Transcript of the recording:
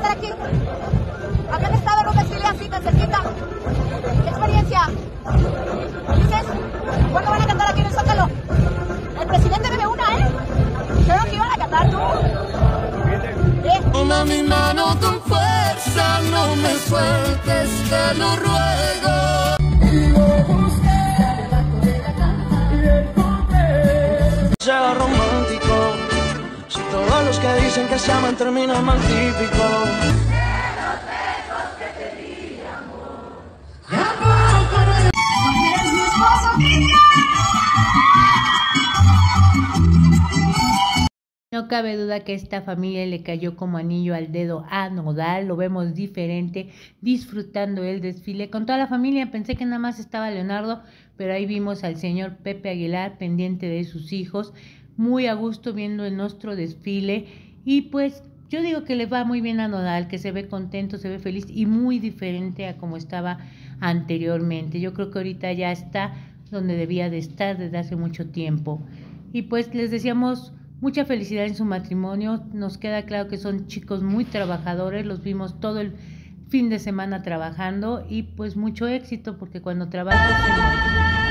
cantar aquí? ¿Habían estado en un desfile así tan cerquita? ¿Qué experiencia? ¿Dices? ¿Cuándo van a cantar aquí en el Zócalo? El presidente debe una, ¿eh? Creo que iban a cantar tú. Toma mi mano con fuerza, no me sueltes, te lo ruego. Sea romántico, si todos los que dicen que se aman terminan mal típico. No cabe duda que esta familia le cayó como anillo al dedo a Nodal, lo vemos diferente, disfrutando el desfile con toda la familia. Pensé que nada más estaba Leonardo, pero ahí vimos al señor Pepe Aguilar pendiente de sus hijos, muy a gusto viendo el nuestro desfile. Y pues yo digo que le va muy bien a Nodal, que se ve contento, se ve feliz y muy diferente a como estaba anteriormente. Yo creo que ahorita ya está donde debía de estar desde hace mucho tiempo. Y pues les deseamos mucha felicidad en su matrimonio. Nos queda claro que son chicos muy trabajadores, los vimos todo el fin de semana trabajando y pues mucho éxito, porque cuando trabajas